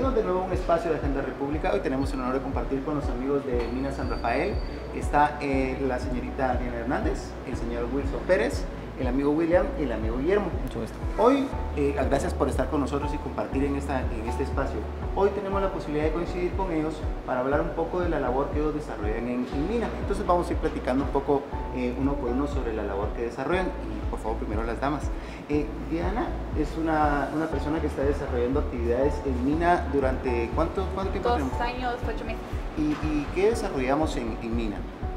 Bienvenidos de nuevo a un espacio de Agenda República. Hoy tenemos el honor de compartir con los amigos de Mina San Rafael. Está la señorita Diana Hernández, el señor Wilson Pérez, el amigo William y el amigo Guillermo. Mucho gusto. Hoy, gracias por estar con nosotros y compartir en este espacio. Hoy tenemos la posibilidad de coincidir con ellos para hablar un poco de la labor que ellos desarrollan en Mina. Entonces vamos a ir platicando un poco uno por uno sobre la labor que desarrollan. Y por favor, primero las damas. Diana es una persona que está desarrollando actividades en Mina durante ¿cuánto tiempo? 2 años, 8 meses. ¿Y qué desarrollamos en Mina?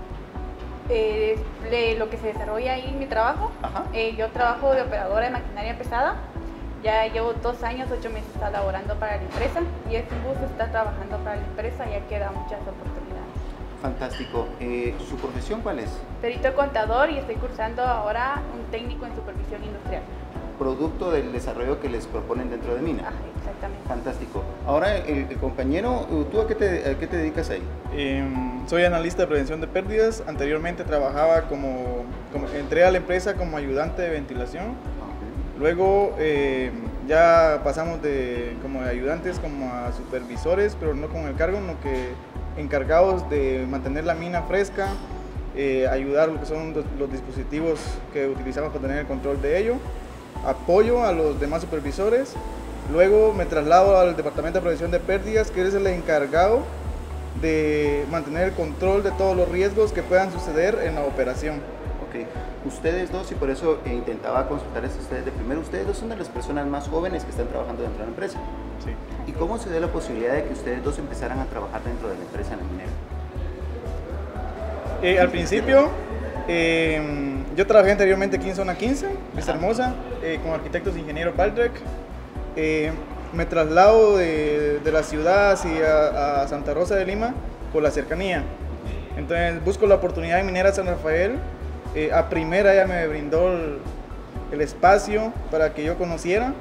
Lo que se desarrolla ahí en mi trabajo. Yo trabajo de operadora de maquinaria pesada. Ya llevo 2 años, 8 meses laborando para la empresa y es un gusto estar trabajando para la empresa, ya que da muchas oportunidades. Fantástico. ¿Su profesión cuál es? Perito contador y estoy cursando ahora un técnico en supervisión industrial. Producto del desarrollo que les proponen dentro de Mina. Exactamente. Fantástico. Ahora, el compañero, ¿tú a qué te dedicas ahí? Soy analista de prevención de pérdidas. Anteriormente trabajaba entré a la empresa como ayudante de ventilación. Luego ya pasamos como de ayudantes como a supervisores, pero no con el cargo, sino que encargados de mantener la mina fresca, ayudar lo que son los dispositivos que utilizamos para tener el control de ello, apoyo a los demás supervisores. Luego me traslado al departamento de prevención de pérdidas, que es el encargado de mantener el control de todos los riesgos que puedan suceder en la operación. Ok, ustedes dos, y por eso intentaba consultarles a ustedes de primero, ustedes dos son de las personas más jóvenes que están trabajando dentro de la empresa. Sí. ¿Y cómo se dio la posibilidad de que ustedes dos empezaran a trabajar dentro de la empresa en la minera? Al principio, yo trabajé anteriormente aquí en Zona 15, Vista Hermosa, como arquitectos ingenieros Baldrec. Me traslado de la ciudad hacia Santa Rosa de Lima por la cercanía. Entonces busco la oportunidad en Minera San Rafael. A primera ella me brindó el espacio para que yo conociera.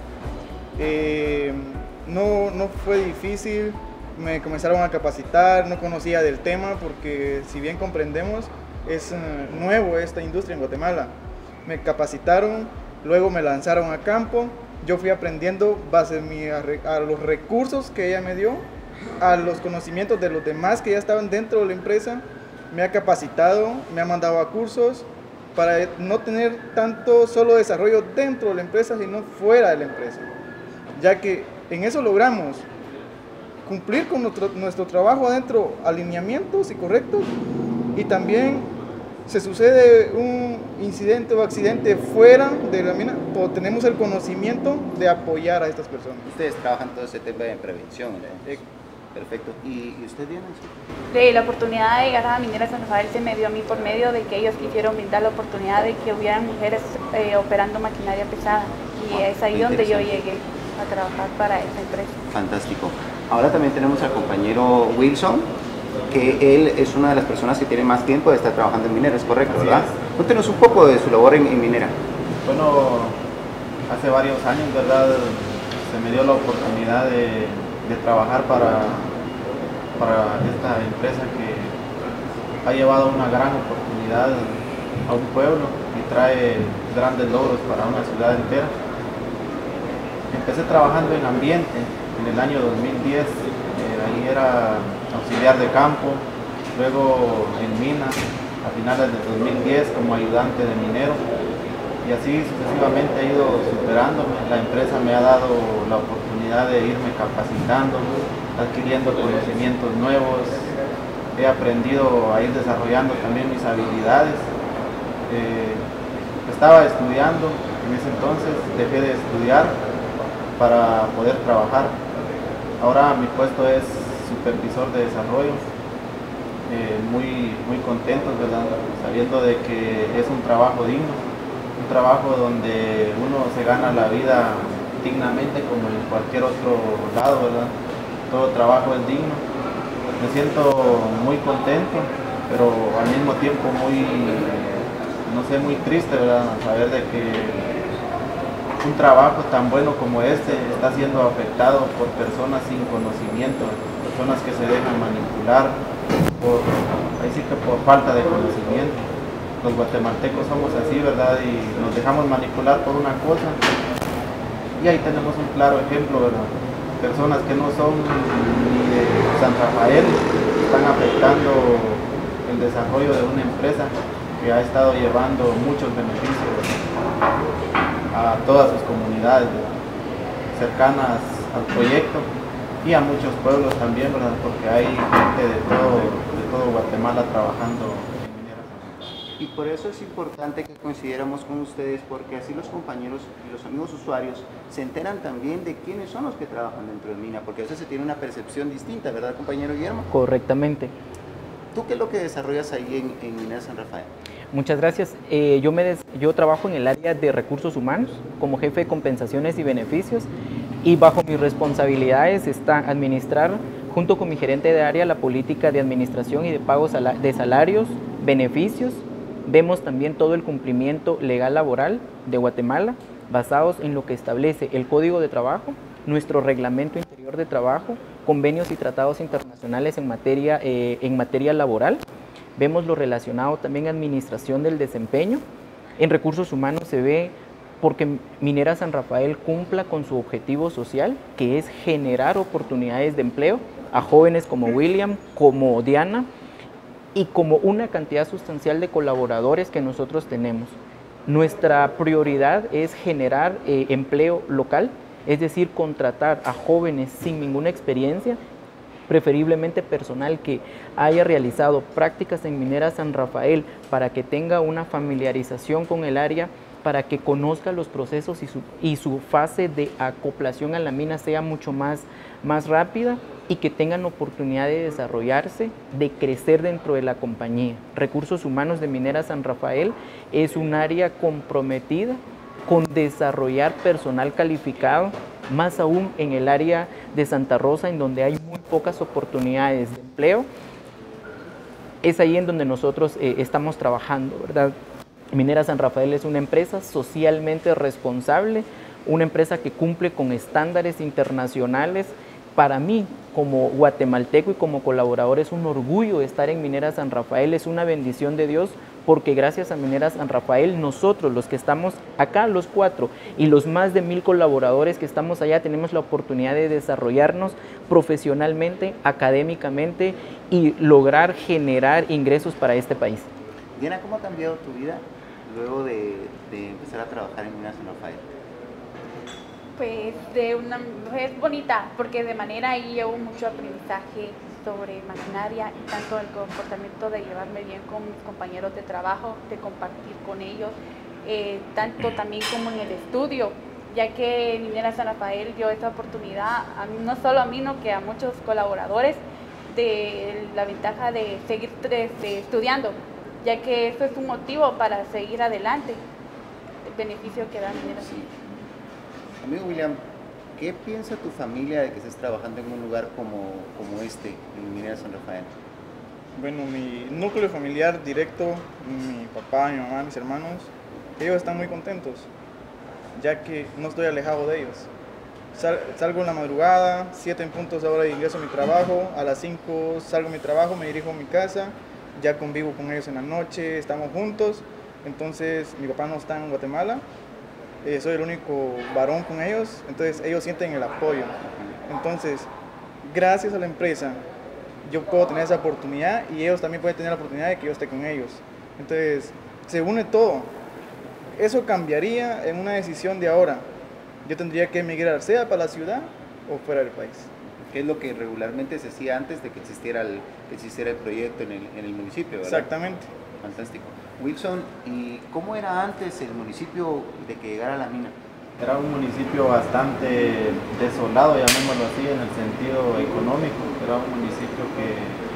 No fue difícil, me comenzaron a capacitar, no conocía del tema porque si bien comprendemos es nuevo esta industria en Guatemala. Me capacitaron, luego me lanzaron a campo, yo fui aprendiendo base a los recursos que ella me dio, a los conocimientos de los demás que ya estaban dentro de la empresa, me ha capacitado, me ha mandado a cursos para no tener tanto solo desarrollo dentro de la empresa, sino fuera de la empresa, ya que en eso logramos cumplir con nuestro trabajo adentro, alineamientos y correctos, y también se sucede un incidente o accidente fuera de la mina, pues tenemos el conocimiento de apoyar a estas personas. Ustedes trabajan todo ese tema de prevención, ¿no? Perfecto. ¿Y usted, Diana? La oportunidad de llegar a Minera San Rafael se me dio a mí por medio de que ellos quisieron brindar la oportunidad de que hubieran mujeres operando maquinaria pesada, y es ahí donde yo llegué a trabajar para esa empresa. Fantástico. Ahora también tenemos al compañero Wilson, que él es una de las personas que tiene más tiempo de estar trabajando en Minera, ¿es correcto, verdad? Cuéntenos un poco de su labor en Minera. Bueno, hace varios años, ¿verdad? Se me dio la oportunidad de trabajar para esta empresa que ha llevado una gran oportunidad a un pueblo y trae grandes logros para una ciudad entera. Empecé trabajando en ambiente en el año 2010, ahí era auxiliar de campo, luego en mina a finales del 2010 como ayudante de minero, y así sucesivamente he ido superándome. La empresa me ha dado la oportunidad de irme capacitando, adquiriendo conocimientos nuevos, he aprendido a ir desarrollando también mis habilidades. Estaba estudiando en ese entonces, dejé de estudiar para poder trabajar. Ahora mi puesto es supervisor de desarrollo, muy contentos, ¿verdad? Sabiendo de que es un trabajo digno, un trabajo donde uno se gana la vida dignamente como en cualquier otro lado, ¿verdad? Todo trabajo es digno. Me siento muy contento, pero al mismo tiempo muy triste, ¿verdad? Saber de que un trabajo tan bueno como este está siendo afectado por personas sin conocimiento, personas que se dejan manipular, por falta de conocimiento. Los guatemaltecos somos así, ¿verdad? Y nos dejamos manipular por una cosa. Y ahí tenemos un claro ejemplo, ¿verdad? personas que no son ni de San Rafael están afectando el desarrollo de una empresa que ha estado llevando muchos beneficios a todas sus comunidades cercanas al proyecto y a muchos pueblos también, ¿verdad? Porque hay gente de todo Guatemala trabajando en Minera San Rafael. Y por eso es importante que coincidiéramos con ustedes, porque así los compañeros y los amigos usuarios se enteran también de quiénes son los que trabajan dentro de mina, porque a veces se tiene una percepción distinta, ¿verdad, compañero Guillermo? Correctamente. ¿Tú qué es lo que desarrollas ahí en Minera San Rafael? Muchas gracias. Yo trabajo en el área de recursos humanos como jefe de compensaciones y beneficios, y bajo mis responsabilidades está administrar, junto con mi gerente de área, la política de administración y de pagos de salarios, beneficios. Vemos también todo el cumplimiento legal laboral de Guatemala, basados en lo que establece el Código de Trabajo, nuestro Reglamento Interior de Trabajo, convenios y tratados internacionales en materia laboral. Vemos lo relacionado también a administración del desempeño. En recursos humanos se ve porque Minera San Rafael cumpla con su objetivo social, que es generar oportunidades de empleo a jóvenes como William, como Diana, y como una cantidad sustancial de colaboradores que nosotros tenemos. Nuestra prioridad es generar empleo local, es decir, contratar a jóvenes sin ninguna experiencia, preferiblemente personal que haya realizado prácticas en Minera San Rafael para que tenga una familiarización con el área, para que conozca los procesos y su fase de acoplación a la mina sea mucho más rápida, y que tengan oportunidad de desarrollarse, de crecer dentro de la compañía. Recursos Humanos de Minera San Rafael es un área comprometida con desarrollar personal calificado, más aún en el área de Santa Rosa, en donde hay muy pocas oportunidades de empleo. Es ahí en donde nosotros estamos trabajando, ¿verdad? Minera San Rafael es una empresa socialmente responsable, una empresa que cumple con estándares internacionales. Para mí, como guatemalteco y como colaborador, es un orgullo estar en Minera San Rafael, es una bendición de Dios, porque gracias a Minera San Rafael, nosotros los que estamos acá, los 4, y los más de 1000 colaboradores que estamos allá, tenemos la oportunidad de desarrollarnos profesionalmente, académicamente, y lograr generar ingresos para este país. Diana, ¿cómo ha cambiado tu vida luego de empezar a trabajar en Minera San Rafael? Pues es bonita, porque de manera ahí llevo mucho aprendizaje sobre maquinaria y tanto el comportamiento de llevarme bien con mis compañeros de trabajo, de compartir con ellos, tanto también como en el estudio, ya que Minera San Rafael dio esta oportunidad, no solo a mí, sino que a muchos colaboradores, de la ventaja de seguir estudiando, ya que eso es un motivo para seguir adelante, el beneficio que da Minera San Rafael. Amigo William, ¿qué piensa tu familia de que estés trabajando en un lugar como este, en Minera San Rafael? Bueno, mi núcleo familiar directo, mi papá, mi mamá, mis hermanos, ellos están muy contentos, ya que no estoy alejado de ellos. Salgo en la madrugada, 7 en punto es la hora de ingreso a mi trabajo, a las 5 salgo a mi trabajo, me dirijo a mi casa, ya convivo con ellos en la noche, estamos juntos. Entonces mi papá no está en Guatemala, soy el único varón con ellos, entonces ellos sienten el apoyo. Entonces, gracias a la empresa, yo puedo tener esa oportunidad y ellos también pueden tener la oportunidad de que yo esté con ellos. Entonces, se une todo. Eso cambiaría en una decisión de ahora. Yo tendría que emigrar, sea para la ciudad o fuera del país. ¿Qué es lo que regularmente se hacía antes de que existiera el proyecto en el municipio, ¿verdad? Exactamente. Fantástico. Wilson, ¿y cómo era antes el municipio de que llegara la mina? Era un municipio bastante desolado, llamémoslo así, en el sentido económico. Era un municipio que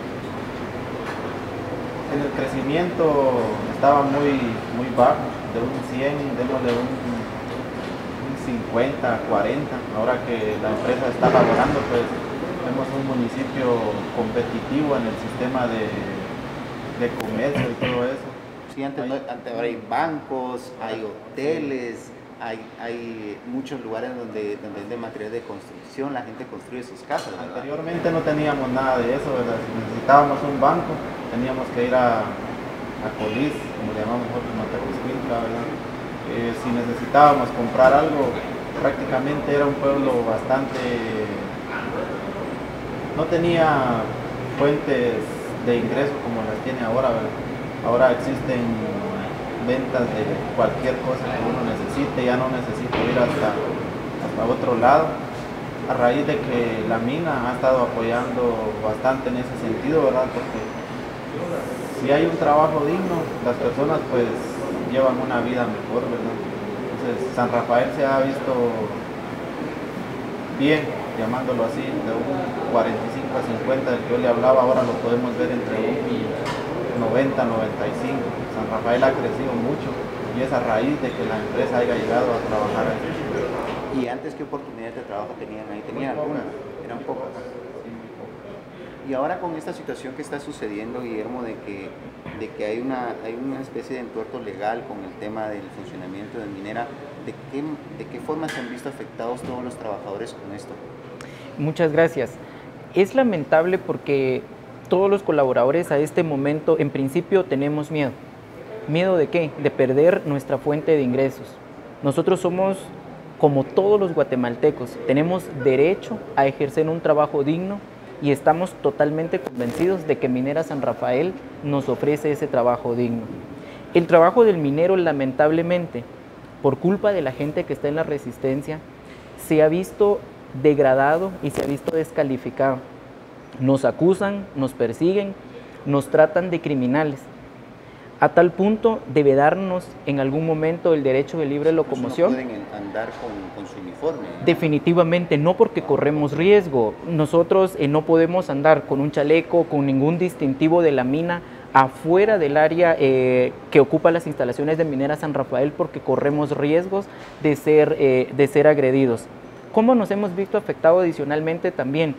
en el crecimiento estaba muy bajo, de un 100, démosle un 50, 40. Ahora que la empresa está laborando, pues vemos un municipio competitivo en el sistema de comercio y todo eso. Sí, antes ahora hay bancos, hay hoteles, hay muchos lugares donde es de material de construcción, la gente construye sus casas, ¿verdad? Anteriormente no teníamos nada de eso, ¿verdad? Si necesitábamos un banco, teníamos que ir a Colís, como le llamamos nosotros, Matecospintra, ¿verdad? Si necesitábamos comprar algo, prácticamente era un pueblo bastante no tenía fuentes de ingreso como las tiene ahora, ¿verdad? Ahora existen ventas de cualquier cosa que uno necesite, ya no necesito ir hasta otro lado, a raíz de que la mina ha estado apoyando bastante en ese sentido, ¿verdad? Porque si hay un trabajo digno, las personas pues llevan una vida mejor, ¿verdad? Entonces San Rafael se ha visto bien, llamándolo así, de un 45 a 50 del que yo le hablaba, ahora lo podemos ver entre un 90 a 95. San Rafael ha crecido mucho y es a raíz de que la empresa haya llegado a trabajar ahí. ¿Y antes qué oportunidades de trabajo tenían ahí? ¿Tenían algunas? Eran pocas. Y ahora con esta situación que está sucediendo, Guillermo, de que hay una especie de entuerto legal con el tema del funcionamiento de minera, ¿de qué forma se han visto afectados todos los trabajadores con esto? Muchas gracias. Es lamentable porque todos los colaboradores a este momento, en principio, tenemos miedo. ¿Miedo de qué? De perder nuestra fuente de ingresos. Nosotros somos, como todos los guatemaltecos, tenemos derecho a ejercer un trabajo digno y estamos totalmente convencidos de que Minera San Rafael nos ofrece ese trabajo digno. El trabajo del minero, lamentablemente, por culpa de la gente que está en la resistencia, se ha visto degradado y se ha visto descalificado. Nos acusan, nos persiguen, nos tratan de criminales. A tal punto de vedarnos en algún momento el derecho de libre locomoción. ¿No pueden andar con su uniforme? Definitivamente no, porque corremos riesgo. Nosotros no podemos andar con un chaleco, con ningún distintivo de la mina afuera del área que ocupa las instalaciones de Minera San Rafael, porque corremos riesgos de ser agredidos. ¿Cómo nos hemos visto afectados adicionalmente también?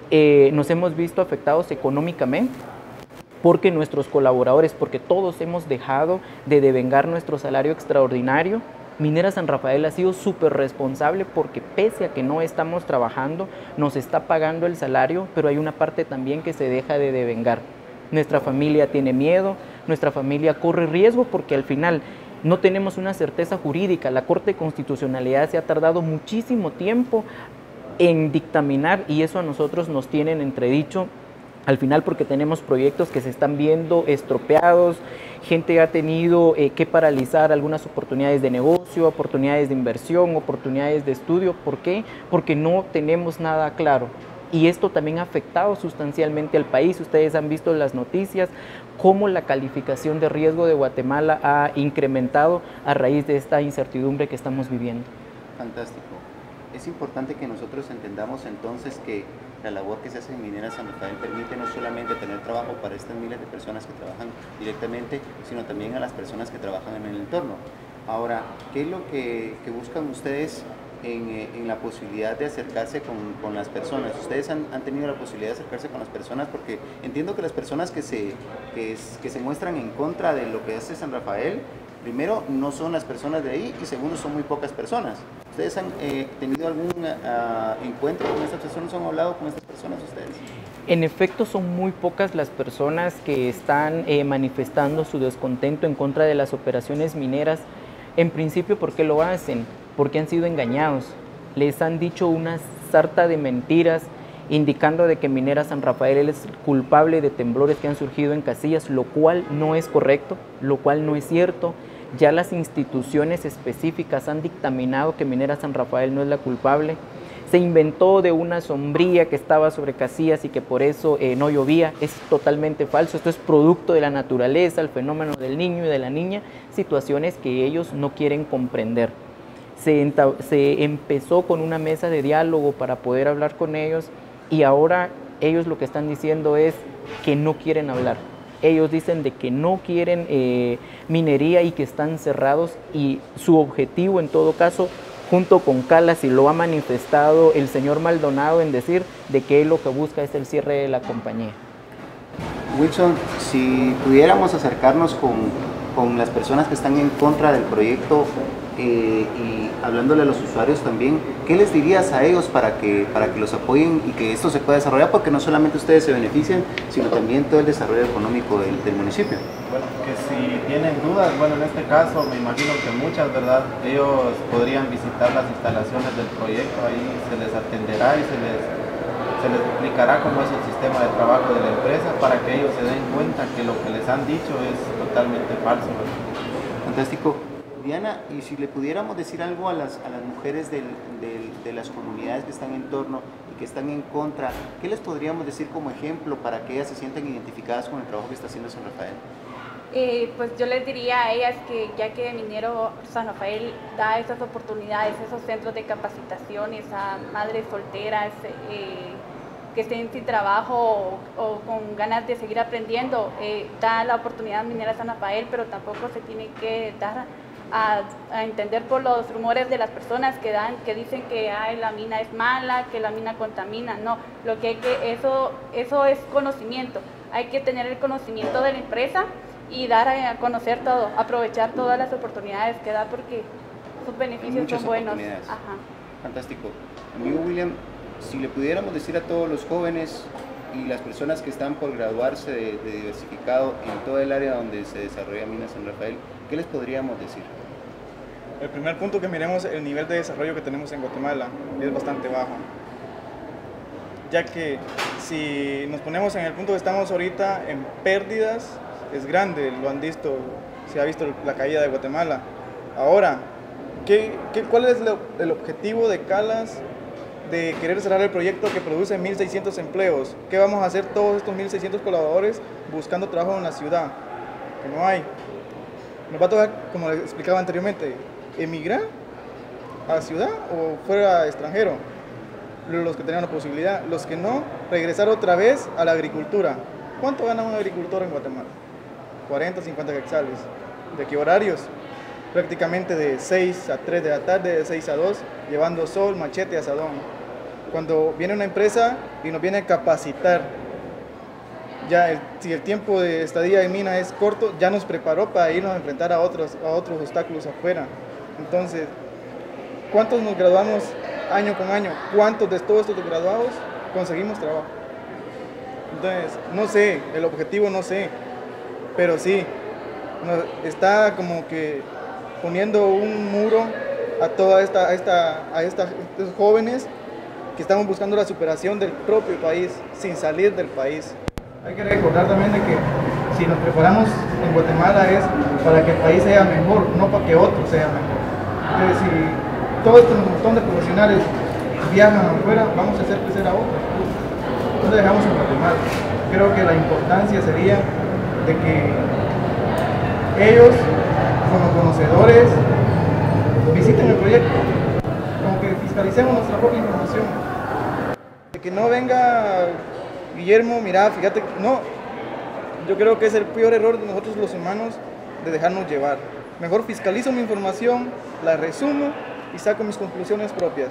Nos hemos visto afectados económicamente, porque nuestros colaboradores, porque todos hemos dejado de devengar nuestro salario extraordinario. Minera San Rafael ha sido súper responsable porque pese a que no estamos trabajando, nos está pagando el salario, pero hay una parte también que se deja de devengar. Nuestra familia tiene miedo, nuestra familia corre riesgo porque al final no tenemos una certeza jurídica. La Corte de Constitucionalidad se ha tardado muchísimo tiempo en dictaminar y eso a nosotros nos tiene en entredicho. Al final, porque tenemos proyectos que se están viendo estropeados, gente ha tenido que paralizar algunas oportunidades de negocio, oportunidades de inversión, oportunidades de estudio. ¿Por qué? Porque no tenemos nada claro. Y esto también ha afectado sustancialmente al país. Ustedes han visto en las noticias cómo la calificación de riesgo de Guatemala ha incrementado a raíz de esta incertidumbre que estamos viviendo. Fantástico. Es importante que nosotros entendamos entonces que la labor que se hace en Minera San Rafael permite no solamente tener trabajo para estas miles de personas que trabajan directamente, sino también a las personas que trabajan en el entorno. Ahora, ¿qué es lo que buscan ustedes en la posibilidad de acercarse con las personas? ¿Ustedes han tenido la posibilidad de acercarse con las personas? Porque entiendo que las personas que se muestran en contra de lo que hace San Rafael, primero, no son las personas de ahí y segundo, son muy pocas personas. ¿Ustedes han tenido algún encuentro con estas personas? ¿Han hablado con estas personas ustedes? En efecto, son muy pocas las personas que están manifestando su descontento en contra de las operaciones mineras. En principio, ¿por qué lo hacen? Porque han sido engañados. Les han dicho una sarta de mentiras indicando de que Minera San Rafael es culpable de temblores que han surgido en Casillas, lo cual no es correcto, lo cual no es cierto. Ya las instituciones específicas han dictaminado que Minera San Rafael no es la culpable. Se inventó de una sombría que estaba sobre Casillas y que por eso no llovía. Es totalmente falso. Esto es producto de la naturaleza, el fenómeno del niño y de la niña, situaciones que ellos no quieren comprender. Se empezó con una mesa de diálogo para poder hablar con ellos y ahora ellos lo que están diciendo es que no quieren hablar. Ellos dicen de que no quieren minería y que están cerrados, y su objetivo en todo caso, junto con Calas, y lo ha manifestado el señor Maldonado en decir de que él lo que busca es el cierre de la compañía. Wilson, si pudiéramos acercarnos con las personas que están en contra del proyecto y hablándole a los usuarios también, ¿qué les dirías a ellos para que los apoyen y que esto se pueda desarrollar? Porque no solamente ustedes se benefician, sino también todo el desarrollo económico del municipio. Bueno, que si tienen dudas, bueno, en este caso me imagino que muchas, ¿verdad? Ellos podrían visitar las instalaciones del proyecto, ahí se les atenderá y se les se les explicará cómo es el sistema de trabajo de la empresa para que ellos se den cuenta que lo que les han dicho es totalmente falso. Fantástico. Diana, y si le pudiéramos decir algo a las mujeres de las comunidades que están en torno y que están en contra, ¿qué les podríamos decir como ejemplo para que ellas se sientan identificadas con el trabajo que está haciendo San Rafael? Pues yo les diría a ellas que ya que Minero San Rafael da esas oportunidades, esos centros de capacitaciones a madres solteras que estén sin trabajo o con ganas de seguir aprendiendo, da la oportunidad a Minera San Rafael, pero tampoco se tiene que dar a entender por los rumores de las personas que dicen que la mina es mala, que la mina contamina. No, lo que hay que, eso es conocimiento. Hay que tener el conocimiento de la empresa y dar a conocer todo, aprovechar todas las oportunidades que da porque sus beneficios son buenos. Ajá. Fantástico. Amigo William, si le pudiéramos decir a todos los jóvenes y las personas que están por graduarse de diversificado en todo el área donde se desarrolla Mina San Rafael, ¿qué les podríamos decir? El primer punto que miremos, el nivel de desarrollo que tenemos en Guatemala es bastante bajo, ya que si nos ponemos en el punto que estamos ahorita en pérdidas, es grande, lo han visto, se ha visto la caída de Guatemala. Ahora, ¿cuál es el objetivo de Calas de querer cerrar el proyecto que produce 1.600 empleos? ¿Qué vamos a hacer todos estos 1.600 colaboradores buscando trabajo en la ciudad? Que no hay. Nos va a tocar, como les explicaba anteriormente, emigrar a la ciudad o fuera extranjero. Los que tenían la posibilidad, los que no, regresar otra vez a la agricultura. ¿Cuánto gana un agricultor en Guatemala? 40, 50 quetzales. ¿De qué horarios? Prácticamente de 6 a 3 de la tarde, de 6 a 2, llevando sol, machete, asadón. Cuando viene una empresa y nos viene a capacitar, si el tiempo de estadía en mina es corto, ya nos preparó para irnos a enfrentar a otros obstáculos afuera. Entonces, ¿cuántos nos graduamos año con año? ¿Cuántos de todos estos graduados conseguimos trabajo? Entonces, no sé, el objetivo no sé, pero sí, está como que poniendo un muro a toda estos jóvenes que estamos buscando la superación del propio país, sin salir del país. Hay que recordar también de que si nos preparamos en Guatemala es para que el país sea mejor, no para que otro sea mejor. Entonces, si todo este montón de profesionales viajan afuera, vamos a hacer crecer a otros. No dejamos en Guatemala. Creo que la importancia sería de que ellos, como conocedores, visiten el proyecto, como que fiscalicemos nuestra propia información. De que no venga Guillermo, mira, fíjate, no, yo creo que es el peor error de nosotros los humanos de dejarnos llevar. Mejor fiscalizo mi información, la resumo y saco mis conclusiones propias.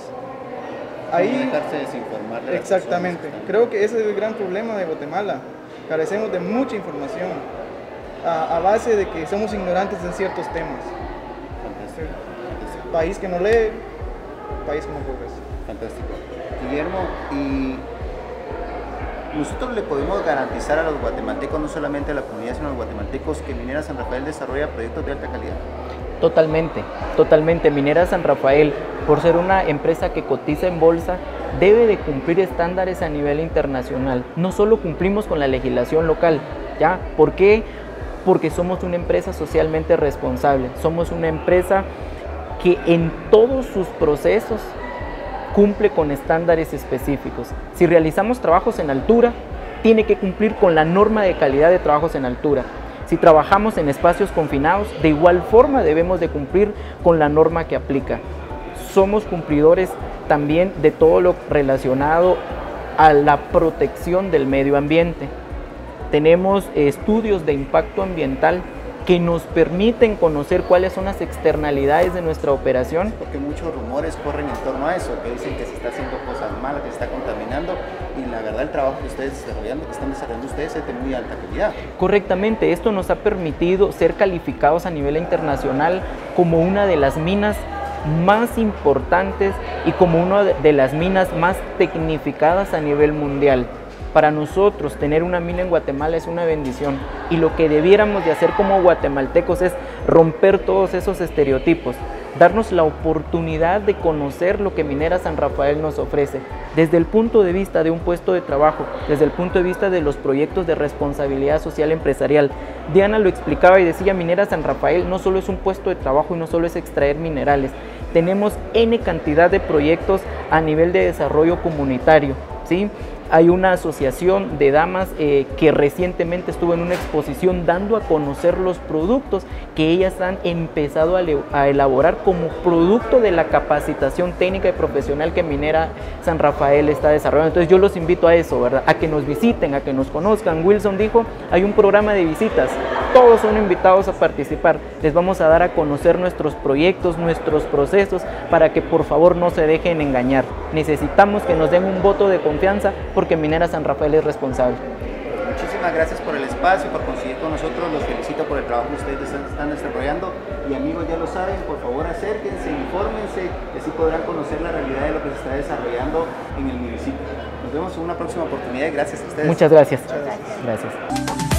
Ahí, dejarse desinformar de exactamente, creo que ese es el gran problema de Guatemala. Carecemos de mucha información a base de que somos ignorantes en ciertos temas. Fantástico. País que no lee, país que no progresa. Fantástico. Guillermo, y nosotros le podemos garantizar a los guatemaltecos, no solamente a la comunidad, sino a los guatemaltecos, que Minera San Rafael desarrolla proyectos de alta calidad. Totalmente, totalmente. Minera San Rafael, por ser una empresa que cotiza en bolsa, debe de cumplir estándares a nivel internacional. No solo cumplimos con la legislación local, ¿ya? ¿Por qué? Porque somos una empresa socialmente responsable. Somos una empresa que en todos sus procesos cumple con estándares específicos. Si realizamos trabajos en altura, tiene que cumplir con la norma de calidad de trabajos en altura. Si trabajamos en espacios confinados, de igual forma debemos de cumplir con la norma que aplica. Somos cumplidores también de todo lo relacionado a la protección del medio ambiente. Tenemos estudios de impacto ambiental que nos permiten conocer cuáles son las externalidades de nuestra operación. Porque muchos rumores corren en torno a eso, que dicen que se está haciendo cosas malas, que se está contaminando, y la verdad el trabajo que ustedes están desarrollando ustedes es de muy alta calidad. Correctamente, esto nos ha permitido ser calificados a nivel internacional como una de las minas más importantes y como una de las minas más tecnificadas a nivel mundial. Para nosotros tener una mina en Guatemala es una bendición, y lo que debiéramos de hacer como guatemaltecos es romper todos esos estereotipos. darnos la oportunidad de conocer lo que Minera San Rafael nos ofrece, desde el punto de vista de un puesto de trabajo, desde el punto de vista de los proyectos de responsabilidad social empresarial. Diana lo explicaba y decía, Minera San Rafael no solo es un puesto de trabajo y no solo es extraer minerales, tenemos N cantidad de proyectos a nivel de desarrollo comunitario, ¿sí? Hay una asociación de damas que recientemente estuvo en una exposición dando a conocer los productos que ellas han empezado a elaborar como producto de la capacitación técnica y profesional que Minera San Rafael está desarrollando. Entonces yo los invito a eso, ¿verdad? A que nos visiten, a que nos conozcan. Wilson dijo, hay un programa de visitas, todos son invitados a participar. Les vamos a dar a conocer nuestros proyectos, nuestros procesos, para que por favor no se dejen engañar. Necesitamos que nos den un voto de confianza porque Minera San Rafael es responsable. Muchísimas gracias por el espacio, por conseguir con nosotros. Los felicito por el trabajo que ustedes están desarrollando. Y amigos, ya lo saben, por favor acérquense, infórmense, y así podrán conocer la realidad de lo que se está desarrollando en el municipio. Nos vemos en una próxima oportunidad y gracias a ustedes. Muchas gracias. Gracias.